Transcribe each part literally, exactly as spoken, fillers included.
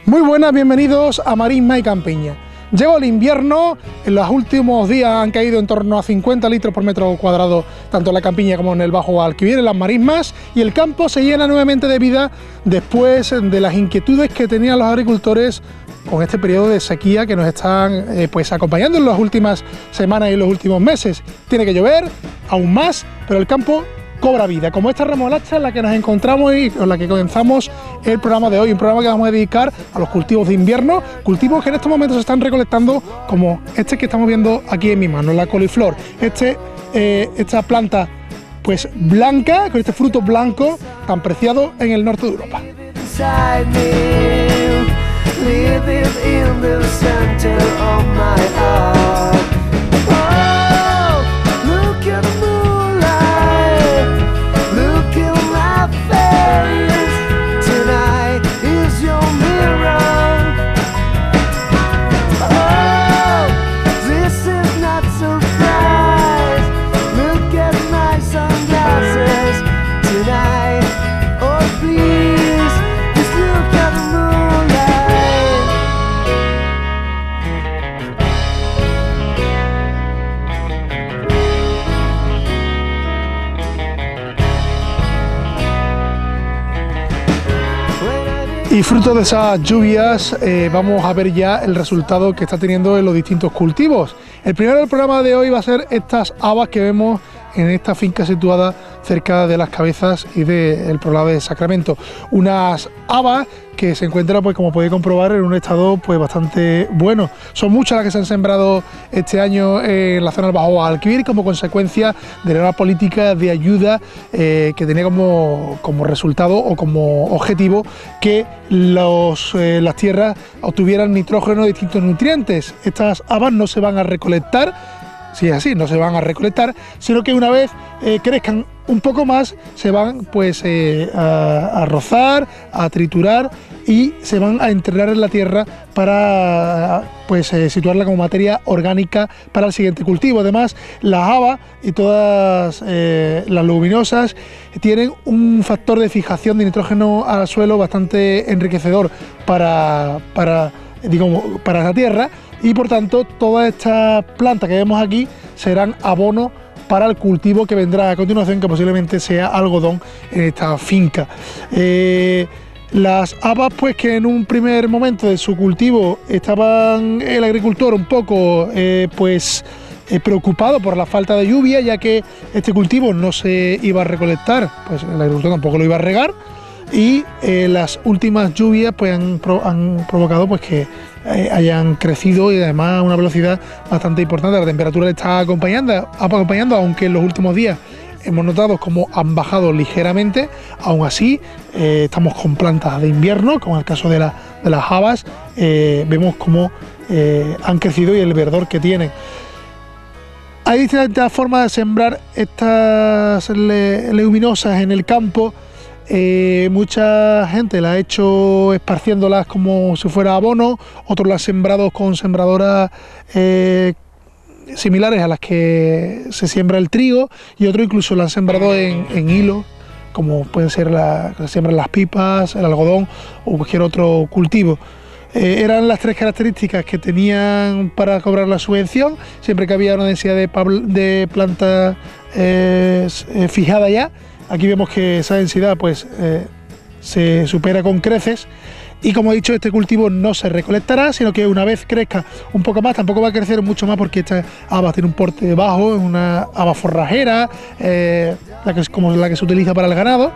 Muy buenas, bienvenidos a Marisma y Campiña. Llegó el invierno, en los últimos días han caído en torno a cincuenta litros por metro cuadrado, tanto en la Campiña como en el Bajo Guadalquivir, en las marismas, y el campo se llena nuevamente de vida después de las inquietudes que tenían los agricultores con este periodo de sequía que nos están eh, pues acompañando en las últimas semanas y los últimos meses. Tiene que llover, aún más, pero el campo cobra vida, como esta remolacha en la que nos encontramos y con la que comenzamos el programa de hoy, un programa que vamos a dedicar a los cultivos de invierno, cultivos que en estos momentos se están recolectando, como este que estamos viendo aquí en mi mano, la coliflor, este, eh, esta planta pues blanca, con este fruto blanco tan preciado en el norte de Europa. Y fruto de esas lluvias eh, vamos a ver ya el resultado que está teniendo en los distintos cultivos. El primero del programa de hoy va a ser estas habas que vemos en esta finca situada cerca de Las Cabezas y del poblado de Sacramento. Unas habas que se encuentran, pues como podéis comprobar, en un estado pues bastante bueno. Son muchas las que se han sembrado este año en la zona del Bajo Guadalquivir como consecuencia de la nueva política de ayuda eh, que tenía como, como resultado o como objetivo que los, eh, las tierras obtuvieran nitrógeno de distintos nutrientes. Estas habas no se van a recolectar. Si es así, no se van a recolectar, sino que una vez eh, crezcan un poco más, se van pues eh, a, a rozar, a triturar y se van a enterrar en la tierra para pues eh, situarla como materia orgánica para el siguiente cultivo. Además, las habas y todas eh, las leguminosas tienen un factor de fijación de nitrógeno al suelo bastante enriquecedor para, para, digamos, para la tierra. Y por tanto todas estas plantas que vemos aquí serán abono para el cultivo que vendrá a continuación, que posiblemente sea algodón en esta finca. Eh, las habas, pues que en un primer momento de su cultivo estaban el agricultor un poco eh, pues eh, preocupado por la falta de lluvia, ya que este cultivo no se iba a recolectar, pues el agricultor tampoco lo iba a regar. Y eh, las últimas lluvias pues han, pro, han provocado pues que eh, hayan crecido y además a una velocidad bastante importante. La temperatura le está acompañando, acompañando, aunque en los últimos días hemos notado cómo han bajado ligeramente. Aún así eh, estamos con plantas de invierno, como en el caso de, la, de las habas, eh, vemos cómo eh, han crecido y el verdor que tienen. Hay distintas formas de sembrar estas le, leguminosas en el campo. Eh, mucha gente la ha hecho esparciéndolas como si fuera abono, otros las han sembrado con sembradoras eh, similares a las que se siembra el trigo, y otros incluso la han sembrado en, en hilo, como pueden ser la, que se siembran las pipas, el algodón o cualquier otro cultivo. Eh, eran las tres características que tenían para cobrar la subvención, siempre que había una densidad de, de planta eh, eh, fijada ya. Aquí vemos que esa densidad pues, eh, se supera con creces y, como he dicho, este cultivo no se recolectará, sino que una vez crezca un poco más, tampoco va a crecer mucho más porque esta haba tiene un porte bajo, es una haba forrajera, eh, la que es como la que se utiliza para el ganado.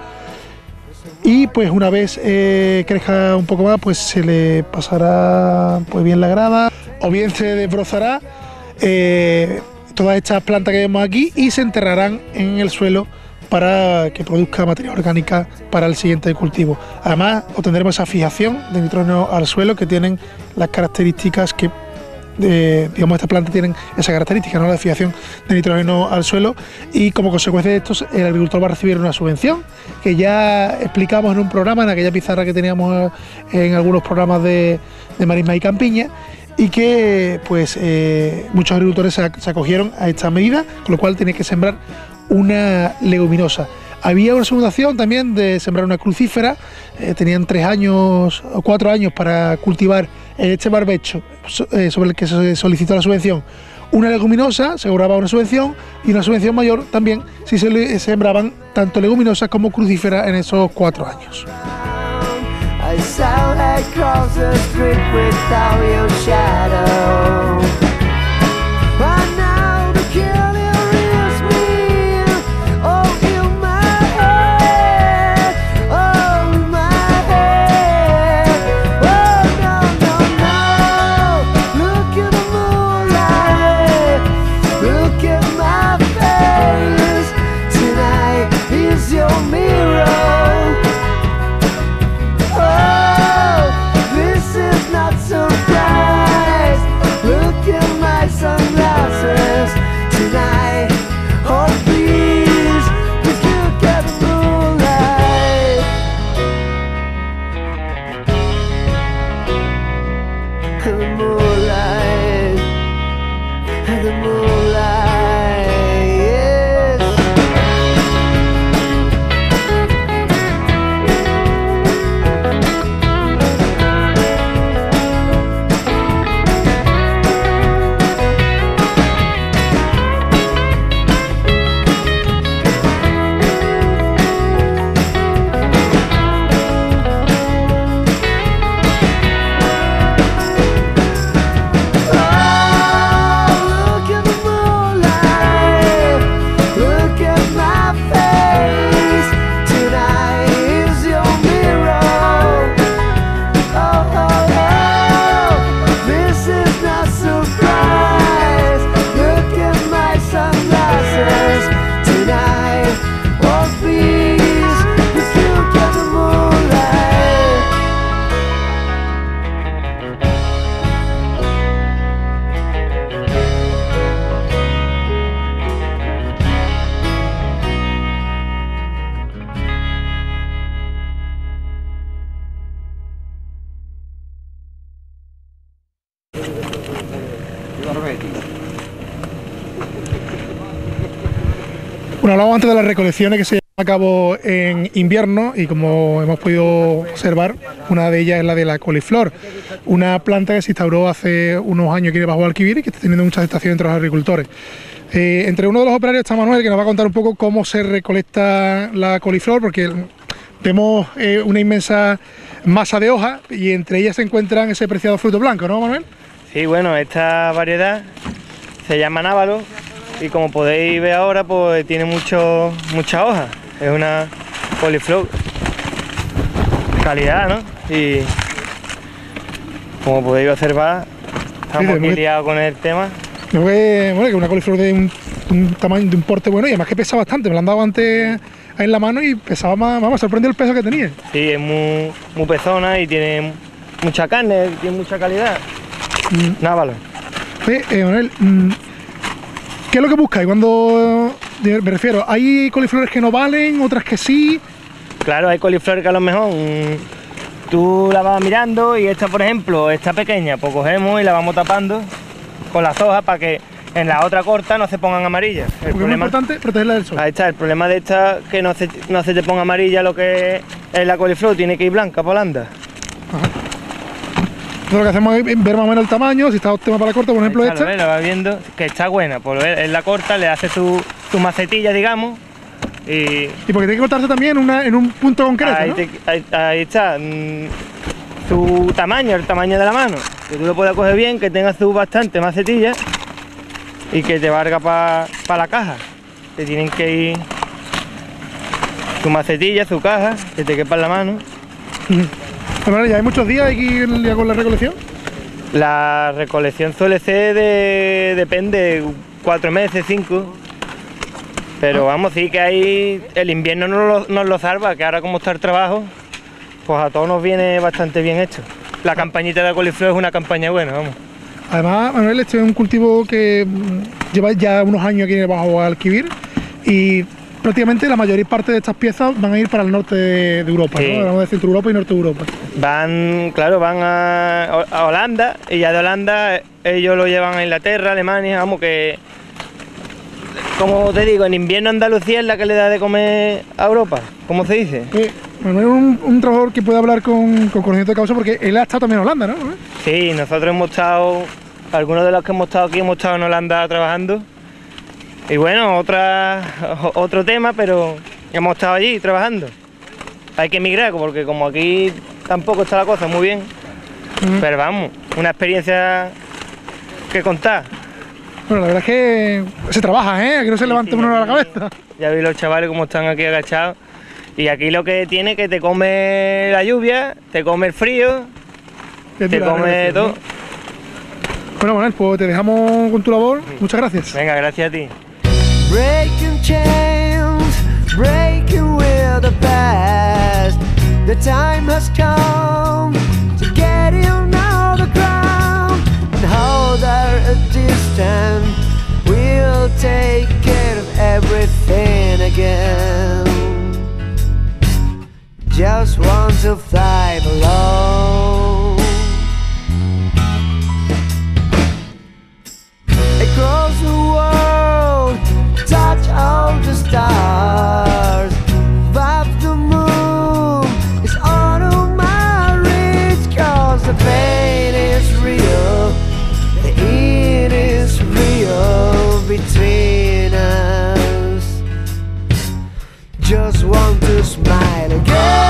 Y pues una vez eh, crezca un poco más, pues se le pasará pues bien la grada o bien se desbrozará eh, todas estas plantas que vemos aquí y se enterrarán en el suelo para que produzca materia orgánica para el siguiente cultivo. Además, obtendremos esa fijación de nitrógeno al suelo que tienen las características que, eh, digamos, estas plantas tienen esa característica, ¿no? La fijación de nitrógeno al suelo, y como consecuencia de esto el agricultor va a recibir una subvención que ya explicamos en un programa, en aquella pizarra que teníamos en algunos programas de, de Marisma y Campiña, y que pues eh, muchos agricultores se, se acogieron a esta medida, con lo cual tiene que sembrar una leguminosa. había una segunda opción también de sembrar una crucífera. Eh, tenían tres años o cuatro años para cultivar este barbecho eh, sobre el que se solicitó la subvención. Una leguminosa, se cobraba una subvención, y una subvención mayor también si se le sembraban tanto leguminosas como crucíferas en esos cuatro años. Bueno, hablamos antes de las recolecciones que se llevan a cabo en invierno, y como hemos podido observar, una de ellas es la de la coliflor, una planta que se instauró hace unos años aquí debajo de Alquivir y que está teniendo mucha aceptación entre los agricultores. Eh, entre uno de los operarios está Manuel, que nos va a contar un poco cómo se recolecta la coliflor, porque vemos eh, una inmensa masa de hojas y entre ellas se encuentran ese preciado fruto blanco, ¿no, Manuel? Sí, bueno, esta variedad se llama nábalo y como podéis ver ahora, pues tiene mucho, mucha hoja. Es una coliflor de calidad, ¿no? Y como podéis observar, estamos aquí liados con el tema. Creo que, bueno, que una coliflor de un, un tamaño, de un porte bueno, y además que pesa bastante. Me la han dado antes en la mano y pesaba más, vamos, sorprendió el peso que tenía. Sí, es muy, muy pezona y tiene mucha carne, tiene mucha calidad. Mm. Nábalo. Oye, eh, Manuel, ¿qué es lo que buscáis cuando, me refiero, hay coliflores que no valen, otras que sí? Claro, hay coliflores que a lo mejor mmm, tú la vas mirando y esta, por ejemplo, está pequeña, pues cogemos y la vamos tapando con las hojas para que en la otra corta no se pongan amarillas. El Porque problema, es muy importante protegerla del sol. Ahí está, el problema de esta que no se, no se te ponga amarilla lo que es la coliflor, tiene que ir blanca, polanda. Ajá. Entonces lo que hacemos es ver más o menos el tamaño, si está óptima para la corta, por ejemplo está, esta. Lo, ves, lo vas viendo que está buena, por ver, en la corta le haces tu, tu macetilla, digamos. Y, y porque tiene que cortarse también una, en un punto concreto, ahí, ¿no? te, ahí, ahí está, mmm, su tamaño, el tamaño de la mano, que tú lo puedas coger bien, que tengas su bastante macetilla y que te valga para pa la caja. Te tienen que ir su macetilla, su caja, que te quepa en la mano. Bueno, ¿ya hay muchos días aquí ya con la recolección? La recolección suele ser de, depende, cuatro meses, cinco. Pero vamos, sí que hay, el invierno nos lo, nos lo salva, que ahora como está el trabajo, pues a todos nos viene bastante bien hecho. La campañita de coliflor es una campaña buena, vamos. Además, Manuel, este es un cultivo que lleva ya unos años aquí debajo de Alquivir y prácticamente la mayor parte de estas piezas van a ir para el norte de, de Europa, sí. ¿No? Vamos de Centro Europa y Norte de Europa. Van, claro, van a, a Holanda y ya de Holanda ellos lo llevan a Inglaterra, Alemania, vamos que como te digo, en invierno Andalucía es la que le da de comer a Europa, ¿cómo se dice? Eh, Manuel es un, un trabajador que puede hablar con, con conocimiento de causa porque él ha estado también en Holanda, ¿no? Sí, nosotros hemos estado, algunos de los que hemos estado aquí hemos estado en Holanda trabajando. Y bueno, otra, otro tema, pero hemos estado allí trabajando. Hay que emigrar porque como aquí tampoco está la cosa muy bien, uh-huh. Pero vamos, una experiencia que contar. Bueno, la verdad es que se trabaja, ¿eh? Aquí no se sí, levanta sí, uno a la cabeza. Ya vi los chavales cómo están aquí agachados. Y aquí lo que tiene es que te come la lluvia, te come el frío, te, te come todo. ¿No? Bueno, Manuel, pues te dejamos con tu labor. Muchas gracias. Venga, gracias a ti. Breaking chains, breaking with the past. The time has come to get in on the ground and hold our distance. We'll take care of everything again. Just want to fly alone across the world, touch all the stars, vibe the moon, it's out of my reach. Cause the pain is real, the heat is real between us. Just want to smile again.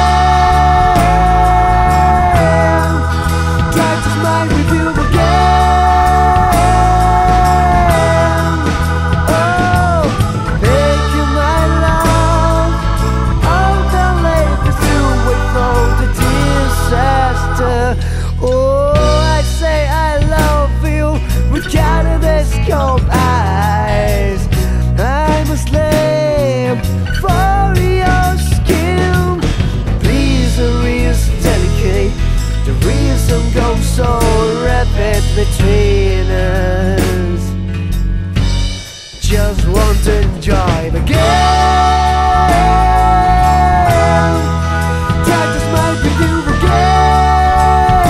Try to smile with you again. Oh, thank you, my love. All the ladies do wait for the disaster. Oh, I say I love you with kaleidoscope eyes. I'm a slave for your skin. Please, the reason delicate, the reason goes so rapid between us. Just want to enjoy the game. Try to smile with you again.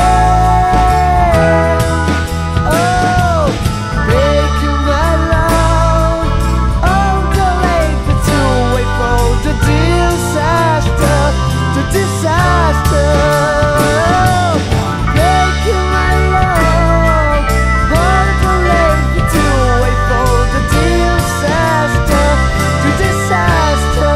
Oh, thank you, my love. Oh, the late to wait for the disaster, the disaster. Thank you, my love. Oh, the late to wait for the disaster, the disaster.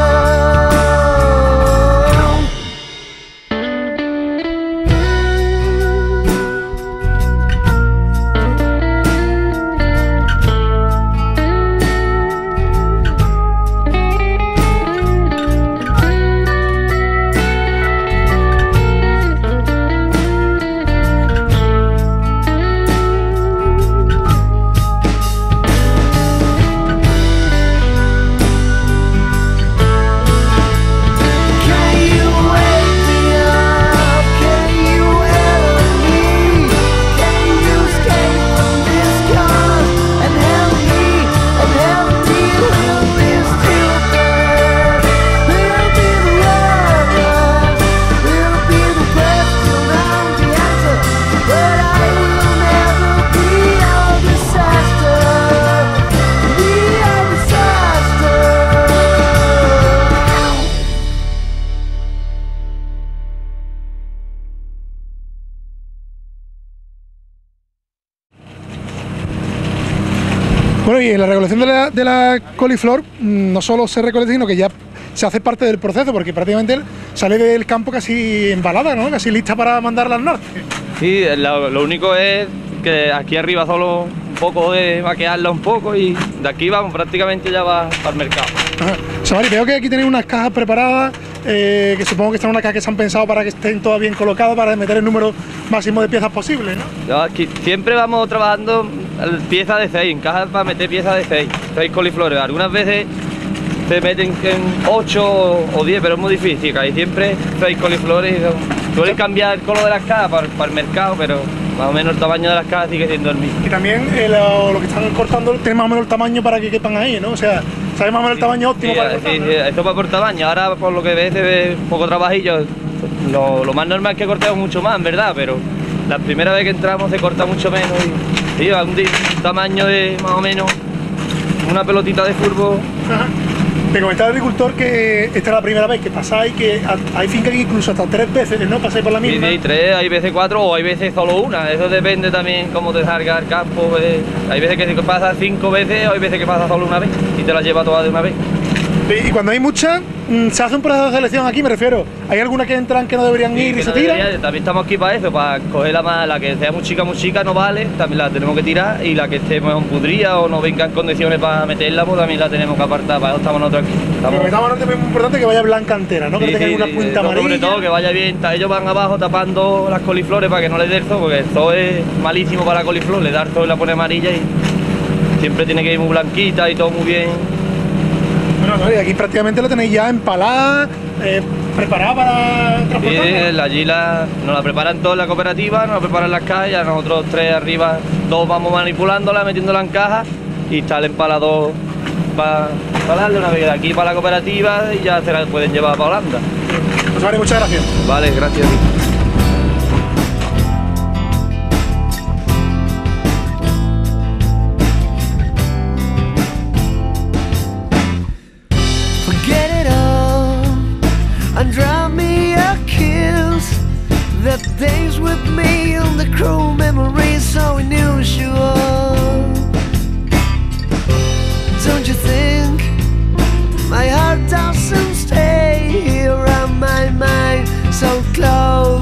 Can you wake me up? Can you help me? Can you escape from this gun and help me? And help me with this stupid. We'll be the lovers. We'll be the question and the answer. But I will never be our disaster. Be our disaster. Bueno, y en la recolección de la, de la coliflor mm, no solo se recolecta, sino que ya se hace parte del proceso, porque prácticamente sale del campo casi embalada, ¿no? Casi lista para mandarla al norte. Sí, lo, lo único es que aquí arriba solo un poco de vaquearla un poco y de aquí vamos, prácticamente ya va para el mercado. Ajá. Samari, veo que aquí tenéis unas cajas preparadas, eh, que supongo que están unas cajas que se han pensado para que estén todas bien colocadas, para meter el número máximo de piezas posible, ¿no? Ya aquí siempre vamos trabajando piezas de seis, en cajas para meter piezas de seis, seis coliflores. Algunas veces se meten en ocho o diez, pero es muy difícil, que hay siempre seis coliflores. Suelen cambiar el color de las cajas para, para el mercado, pero más o menos el tamaño de las cajas sigue siendo el mismo. Y también eh, lo, lo que están cortando tiene más o menos el tamaño para que quepan ahí, ¿no? O sea, ¿sabes más o menos el tamaño óptimo Sí, para sí, cortar, sí, ¿no? esto va por tamaño. Ahora, por lo que ves, se ve un poco trabajillo. Lo, lo más normal es que cortemos mucho más, en verdad, pero la primera vez que entramos se corta mucho menos y, y a un, di- un tamaño de más o menos una pelotita de fútbol. Ajá. Me comentaba el agricultor que esta es la primera vez que pasáis, que hay fincas que incluso hasta tres veces, ¿no? Pasáis por la Sí, misma. sí, tres, hay veces cuatro o hay veces solo una, eso depende también cómo te salga el campo. eh. Hay veces que pasa cinco veces o hay veces que pasa solo una vez y te la lleva toda de una vez. Y cuando hay muchas, mm, se hace un proceso de selección aquí, me refiero. ¿Hay algunas que entran que no deberían Sí, ir que y se no tiran? debería, también estamos aquí para eso, para coger la más, la que sea muy chica, muy chica no vale, también la tenemos que tirar, y la que esté en pudría o no venga en condiciones para meterla, pues también la tenemos que apartar, para eso estamos nosotros aquí. Estamos... Pero estamos hablando de muy importante que vaya blanca entera, ¿no? Que Sí, no tenga sí, una sí, punta eso amarilla. sobre todo que vaya bien, ta- ellos van abajo tapando las coliflores para que no les dé el zoo, porque el zoo es malísimo para la coliflor, le da el zoo y la pone amarilla y siempre tiene que ir muy blanquita y todo muy bien. Bueno, no, y aquí prácticamente la tenéis ya empalada, eh, preparada para Sí, transportarla. allí la, nos la preparan todos en la cooperativa, nos la preparan las cajas, ya nosotros tres arriba, dos vamos manipulándola, metiéndola en caja y está el empalador para darle una vez de aquí para la cooperativa y ya se la pueden llevar para Holanda. Pues vale, muchas gracias. Vale, gracias. Forget it all and draw me a kiss. The days with me and the cruel memories so unusual. Don't you think my heart doesn't stay here on my mind so close?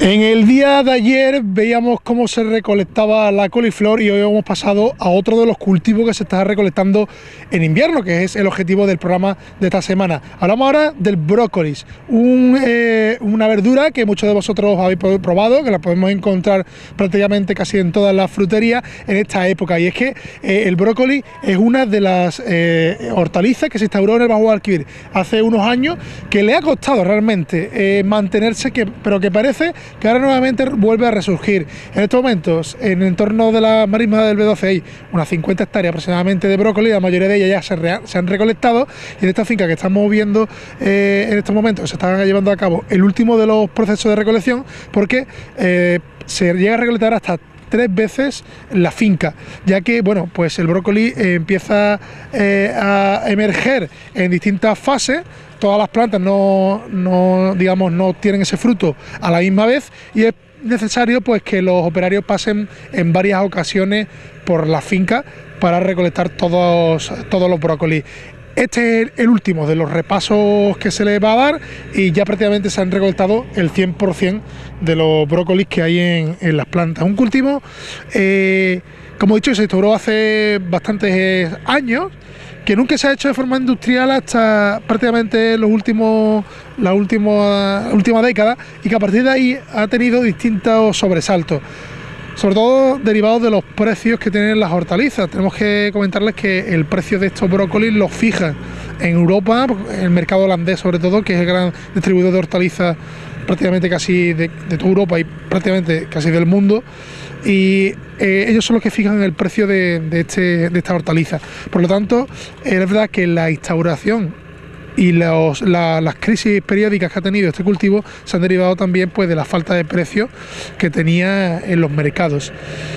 En el día de ayer veíamos cómo se recolectaba la coliflor y hoy hemos pasado a otro de los cultivos que se está recolectando en invierno, que es el objetivo del programa de esta semana. Hablamos ahora del brócolis, un, eh, una verdura que muchos de vosotros habéis probado, que la podemos encontrar prácticamente casi en todas las fruterías en esta época. Y es que eh, el brócoli es una de las eh, hortalizas que se instauró en el Bajo Guadalquivir hace unos años, que le ha costado realmente eh, mantenerse, que, pero que parece que ahora nuevamente vuelve a resurgir. En estos momentos, en el entorno de la marisma del B doce hay unas cincuenta hectáreas aproximadamente de brócoli, la mayoría de ellas ya se, rea, se han recolectado, y en esta finca que estamos viendo eh, en estos momentos se están llevando a cabo el último de los procesos de recolección, porque eh, se llega a recolectar hasta tres veces la finca, ya que bueno, pues el brócoli eh, empieza eh, a emerger en distintas fases. Todas las plantas no, no, digamos, no tienen ese fruto a la misma vez, y es necesario pues que los operarios pasen en varias ocasiones por la finca para recolectar todos, todos los brócolis. Este es el último de los repasos que se le va a dar, y ya prácticamente se han recolectado el cien por cien de los brócolis que hay en, en las plantas. Un cultivo, eh, como he dicho, se instauró hace bastantes años, que nunca se ha hecho de forma industrial hasta prácticamente los últimos, la última, última década, y que a partir de ahí ha tenido distintos sobresaltos, sobre todo derivados de los precios que tienen las hortalizas. Tenemos que comentarles que el precio de estos brócolis los fija en Europa, el mercado holandés sobre todo, que es el gran distribuidor de hortalizas prácticamente casi de, de toda Europa y prácticamente casi del mundo, y eh, ellos son los que fijan el precio de, de, este, de esta hortaliza. Por lo tanto, es verdad que la instauración y los, la, las crisis periódicas que ha tenido este cultivo se han derivado también pues de la falta de precio que tenía en los mercados.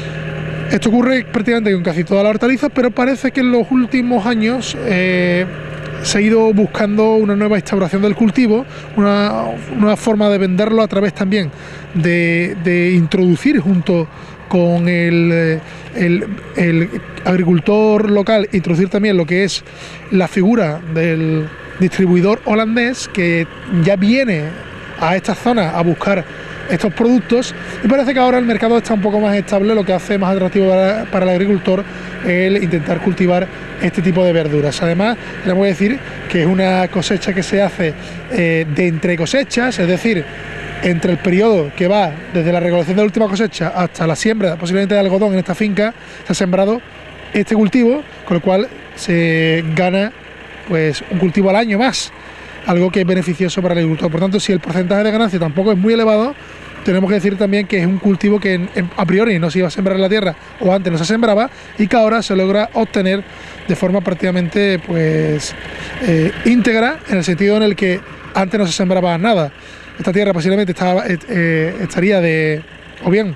Esto ocurre prácticamente con casi todas las hortalizas, pero parece que en los últimos años eh, se ha ido buscando una nueva instauración del cultivo, una nueva forma de venderlo a través también de, de introducir junto con el, el, el agricultor local, introducir también lo que es la figura del distribuidor holandés, que ya viene a esta zona a buscar estos productos, y parece que ahora el mercado está un poco más estable, lo que hace más atractivo para, para el agricultor el intentar cultivar este tipo de verduras. Además, les voy a decir que es una cosecha que se hace eh, de entre cosechas, es decir, entre el periodo que va desde la recolección de la última cosecha hasta la siembra posiblemente de algodón en esta finca, se ha sembrado este cultivo, con lo cual se gana pues un cultivo al año más, algo que es beneficioso para el agricultor. Por tanto, si el porcentaje de ganancia tampoco es muy elevado, tenemos que decir también que es un cultivo que en, en, a priori no se iba a sembrar en la tierra, o antes no se sembraba, y que ahora se logra obtener de forma prácticamente pues eh, íntegra, en el sentido en el que antes no se sembraba nada. Esta tierra posiblemente estaba, eh, estaría de o bien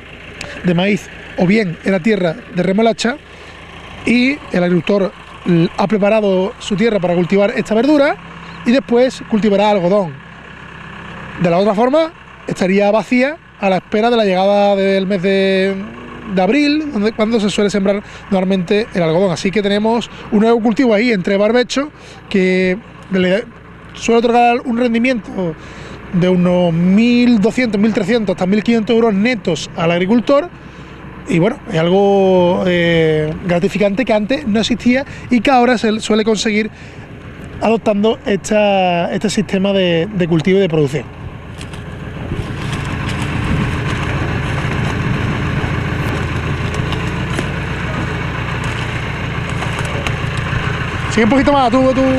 de maíz o bien era tierra de remolacha, y el agricultor ha preparado su tierra para cultivar esta verdura y después cultivará algodón. De la otra forma estaría vacía a la espera de la llegada del mes de, de abril, donde, cuando se suele sembrar normalmente el algodón. Así que tenemos un nuevo cultivo ahí entre barbecho que le suele otorgar un rendimiento de unos mil doscientos, mil trescientos hasta mil quinientos euros netos al agricultor, y bueno, es algo eh, gratificante que antes no existía y que ahora se suele conseguir adoptando esta, este sistema de, de cultivo y de producción. Sigue un poquito más, tú, tú.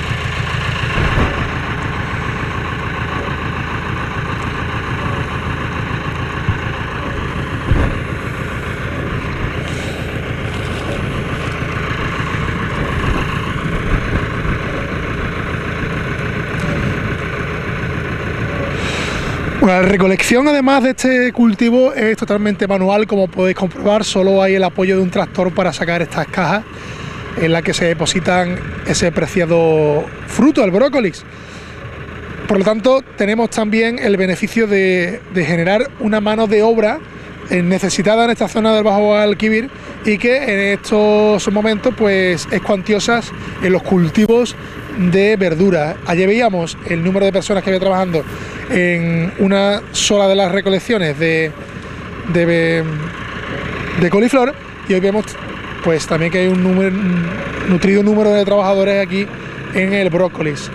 Bueno, la recolección además de este cultivo es totalmente manual, como podéis comprobar. Solo hay el apoyo de un tractor para sacar estas cajas en las que se depositan ese preciado fruto, el brócolis. Por lo tanto, tenemos también el beneficio de, de generar una mano de obra necesitada en esta zona del Bajo Guadalquivir, y que en estos momentos pues es cuantiosa en los cultivos de verdura. Ayer veíamos el número de personas que había trabajando en una sola de las recolecciones de, de, de coliflor, y hoy vemos pues también que hay un, número, un nutrido número de trabajadores aquí en el brócolis.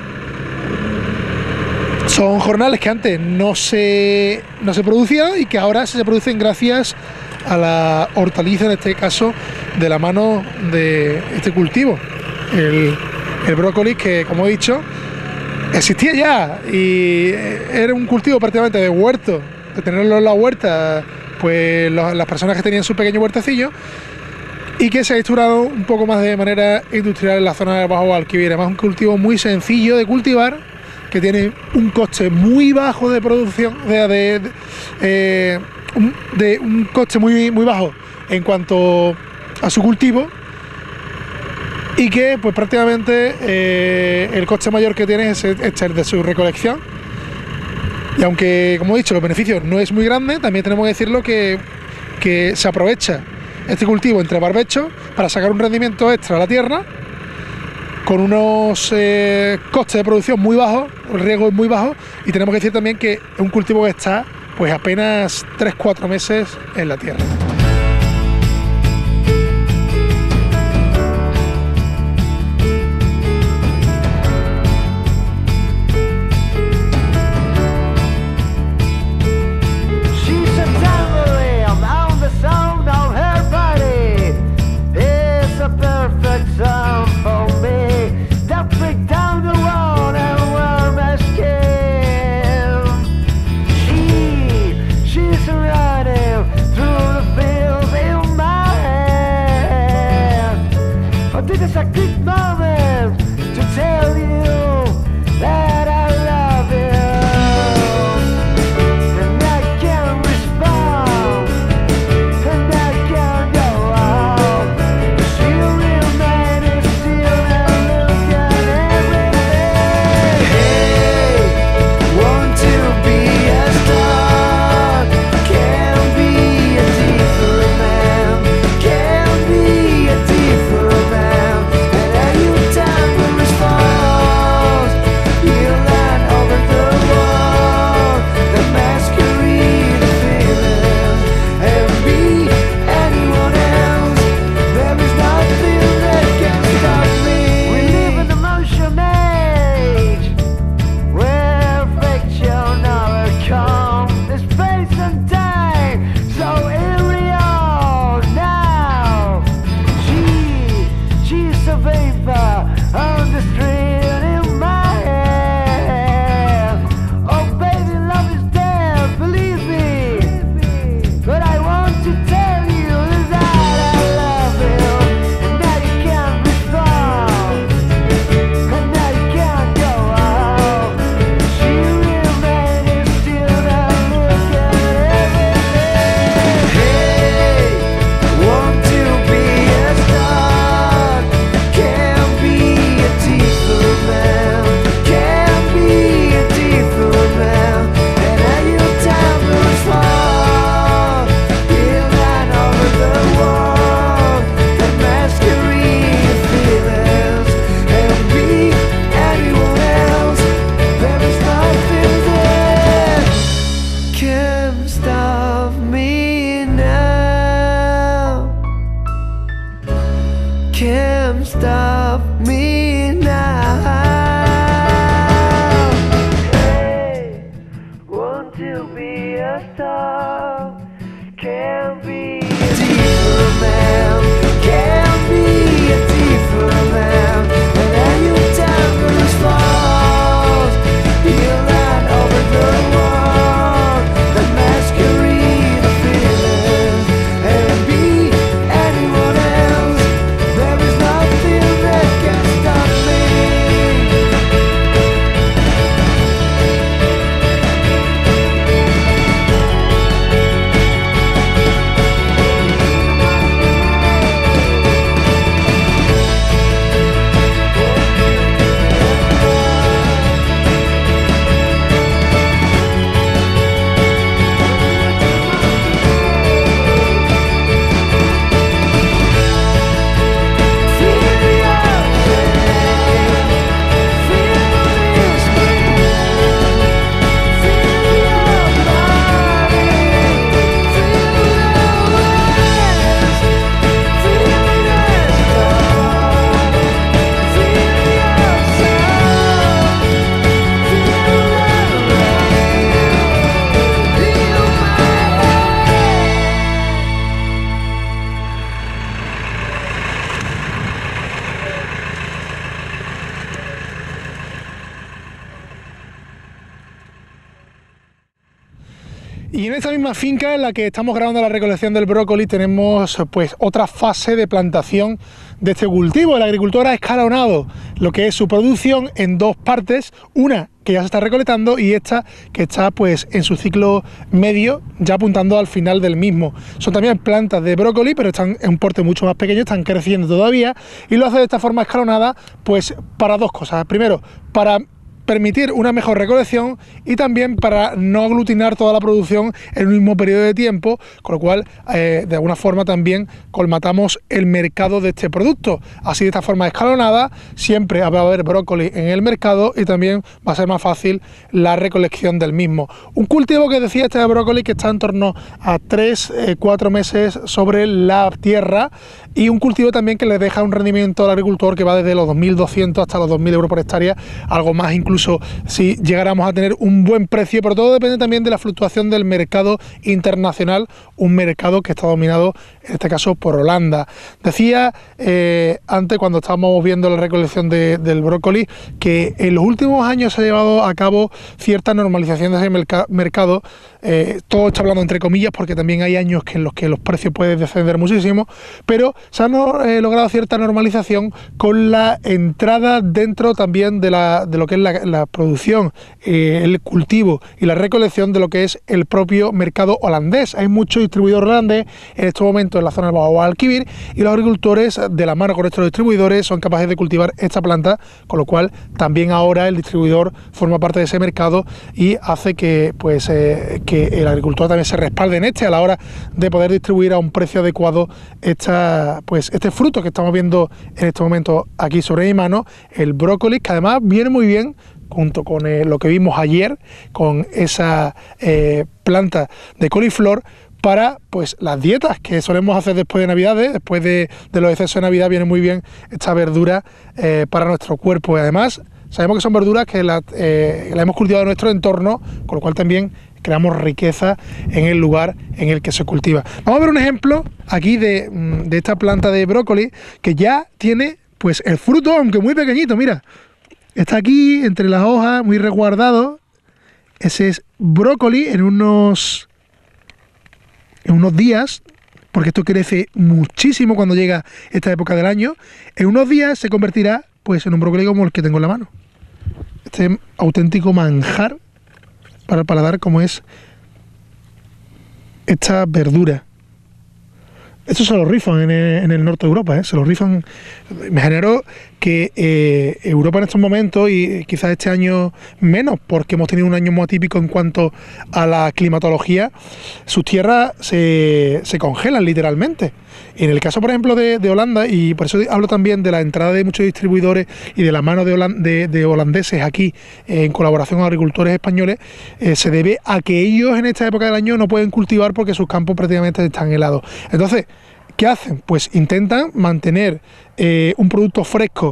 Son jornales que antes no se, no se producían y que ahora se producen gracias a la hortaliza, en este caso de la mano de este cultivo, el, el brócoli, que como he dicho existía ya y era un cultivo prácticamente de huerto, de tenerlo en la huerta, pues los, las personas que tenían su pequeño huertecillo, y que se ha estructurado un poco más de manera industrial en la zona de Bajo Guadalquivir. Además, un cultivo muy sencillo de cultivar, que tiene un coste muy bajo de producción, de, de, de, eh, un, de un coste muy, muy bajo en cuanto a su cultivo, y que pues prácticamente eh, el coste mayor que tiene es este, el de su recolección. Y aunque, como he dicho, los beneficios no es muy grande, también tenemos que decirlo que, que se aprovecha este cultivo entre barbechos para sacar un rendimiento extra a la tierra, con unos eh, costes de producción muy bajos, el riesgo es muy bajo, y tenemos que decir también que es un cultivo que está pues apenas tres cuatro meses en la tierra. Y en esta misma finca en la que estamos grabando la recolección del brócoli tenemos pues otra fase de plantación de este cultivo. El agricultor ha escalonado lo que es su producción en dos partes, una que ya se está recolectando y esta que está pues en su ciclo medio, ya apuntando al final del mismo. Son también plantas de brócoli, pero están en un porte mucho más pequeño, están creciendo todavía, y lo hace de esta forma escalonada pues para dos cosas. Primero, para permitir una mejor recolección y también para no aglutinar toda la producción en un mismo periodo de tiempo, con lo cual eh, de alguna forma también colmatamos el mercado de este producto. Así, de esta forma escalonada, siempre va a haber brócoli en el mercado y también va a ser más fácil la recolección del mismo. Un cultivo que decía este de brócoli que está en torno a tres cuatro meses sobre la tierra, y un cultivo también que le deja un rendimiento al agricultor que va desde los dos mil doscientos hasta los dos mil euros por hectárea, algo más incluso si llegáramos a tener un buen precio, pero todo depende también de la fluctuación del mercado internacional, un mercado que está dominado en este caso por Holanda. Decía eh, antes, cuando estábamos viendo la recolección de, del brócoli, que en los últimos años se ha llevado a cabo cierta normalización de ese merc mercado, eh, todo está hablando entre comillas porque también hay años que en los que los precios pueden descender muchísimo, pero se ha no, eh, logrado cierta normalización con la entrada dentro también de, la, de lo que es la, la producción, eh, el cultivo y la recolección de lo que es el propio mercado holandés. Hay mucho distribuidor holandés en estos momentos en la zona del Bajo Guadalquivir, y los agricultores, de la mano con estos distribuidores, son capaces de cultivar esta planta, con lo cual también ahora el distribuidor forma parte de ese mercado y hace que, pues, eh, que el agricultor también se respalde en este a la hora de poder distribuir a un precio adecuado esta, pues, este fruto que estamos viendo en este momento aquí sobre mi mano, el brócoli, que además viene muy bien junto con eh, lo que vimos ayer, con esa eh, planta de coliflor, para pues las dietas que solemos hacer después de Navidades. Después de, de los excesos de Navidad viene muy bien esta verdura eh, para nuestro cuerpo, y además sabemos que son verduras que las eh, la hemos cultivado en nuestro entorno, con lo cual también creamos riqueza en el lugar en el que se cultiva. Vamos a ver un ejemplo aquí de, de esta planta de brócoli que ya tiene pues el fruto, aunque muy pequeñito. Mira, está aquí entre las hojas, muy resguardado. Ese es brócoli en unos en unos días, porque esto crece muchísimo cuando llega esta época del año. En unos días se convertirá pues en un brócoli como el que tengo en la mano. Este auténtico manjar para el paladar, como es esta verdura. Esto se lo rifan en el, en el norte de Europa, ¿eh? Se lo rifan. Me generó que eh, Europa en estos momentos, y quizás este año menos, porque hemos tenido un año muy atípico en cuanto a la climatología, sus tierras se, se congelan literalmente. En el caso, por ejemplo, de, de Holanda, y por eso hablo también de la entrada de muchos distribuidores y de la mano de, holand de, de holandeses aquí, eh, en colaboración con agricultores españoles, eh, se debe a que ellos en esta época del año no pueden cultivar porque sus campos prácticamente están helados. Entonces, ¿qué hacen? Pues intentan mantener eh, un producto fresco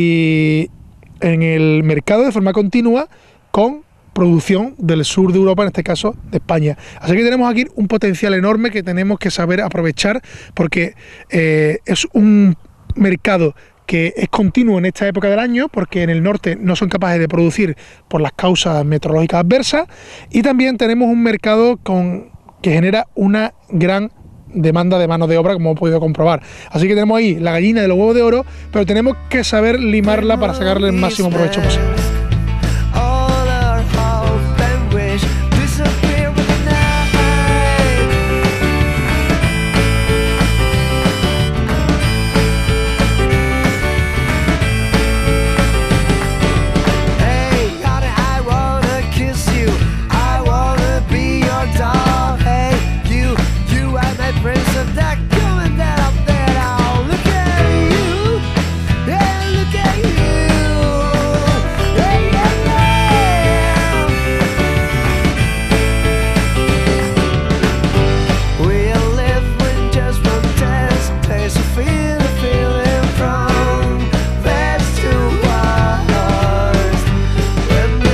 y en el mercado de forma continua con producción del sur de Europa, en este caso de España. Así que tenemos aquí un potencial enorme que tenemos que saber aprovechar, porque eh, es un mercado que es continuo en esta época del año, porque en el norte no son capaces de producir por las causas meteorológicas adversas, y también tenemos un mercado con, que genera una gran demanda de mano de obra, como hemos podido comprobar. Así que tenemos ahí la gallina de los huevos de oro, pero tenemos que saber limarla para sacarle el máximo provecho posible.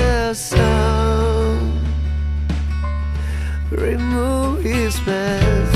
Remove his mask.